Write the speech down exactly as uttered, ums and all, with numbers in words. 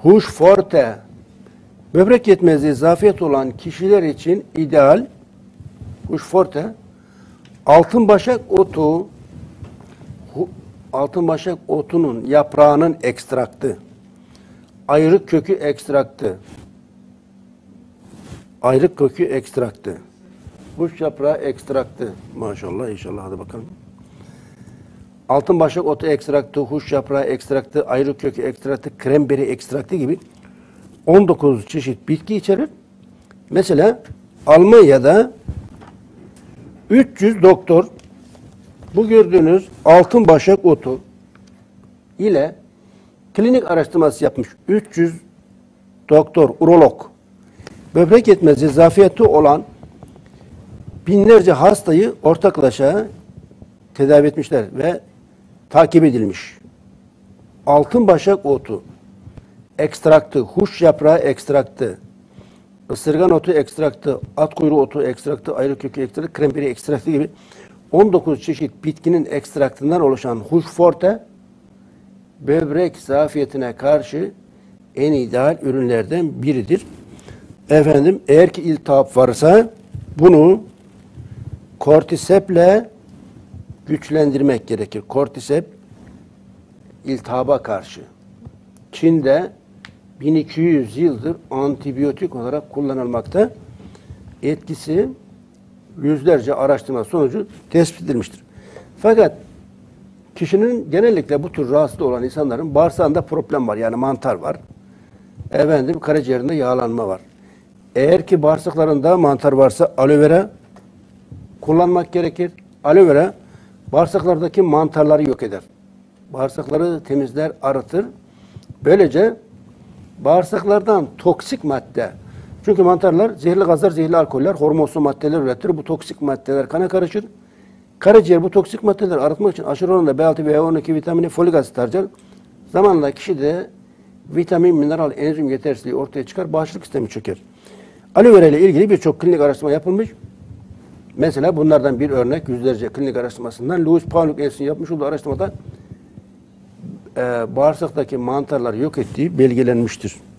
Huş forte, böbrek yetmezliği, zafiyet olan kişiler için ideal. Huş forte, altın başak otu, altın başak otunun yaprağının ekstraktı, ayrık kökü ekstraktı, ayrık kökü ekstraktı, huş yaprağı ekstraktı. Maşallah, inşallah, hadi bakalım. Altın başak otu ekstraktı, huş yaprağı ekstraktı, ayrık kökü ekstraktı, kremberi ekstraktı gibi on dokuz çeşit bitki içerir. Mesela Almanya'da üç yüz doktor bu gördüğünüz altın başak otu ile klinik araştırması yapmış. üç yüz doktor, urolog, böbrek yetmezliği, zafiyeti olan binlerce hastayı ortaklaşa tedavi etmişler ve takip edilmiş. Altın başak otu ekstraktı, huş yaprağı ekstraktı, ısırgan otu ekstraktı, at kuyruğu otu ekstraktı, ayrık kökü ekstraktı, kremberi ekstraktı gibi on dokuz çeşit bitkinin ekstraktından oluşan huş forte, böbrek zafiyetine karşı en ideal ürünlerden biridir. Efendim, eğer ki iltihap varsa bunu kortiseple güçlendirmek gerekir. Kortisep iltihaba karşı. Çin'de bin iki yüz yıldır antibiyotik olarak kullanılmakta. Etkisi yüzlerce araştırma sonucu tespit edilmiştir. Fakat kişinin genellikle bu tür rahatsız olan insanların bağırsağında problem var. Yani mantar var. Efendim, karaciğerinde yağlanma var. Eğer ki bağırsaklarında mantar varsa aloe vera kullanmak gerekir. Aloe vera bağırsaklardaki mantarları yok eder. Bağırsakları temizler, arıtır. Böylece bağırsaklardan toksik madde, çünkü mantarlar zehirli gazlar, zehirli alkoller, hormonlu maddeler üretir. Bu toksik maddeler kana karışır. Karaciğer bu toksik maddeleri arıtmak için aşırı oranda B altı, B on iki vitamini, folik asit harcar. Zamanla kişide vitamin, mineral, enzim yetersizliği ortaya çıkar, bağışıklık sistemi çöker. Aloe vera ile ilgili birçok klinik araştırma yapılmış. Mesela bunlardan bir örnek yüzlerce klinik araştırmasından Louis Pauwels Enstitüsü'nün yapmış olduğu araştırmada e, bağırsaktaki mantarları yok ettiği belgelenmiştir.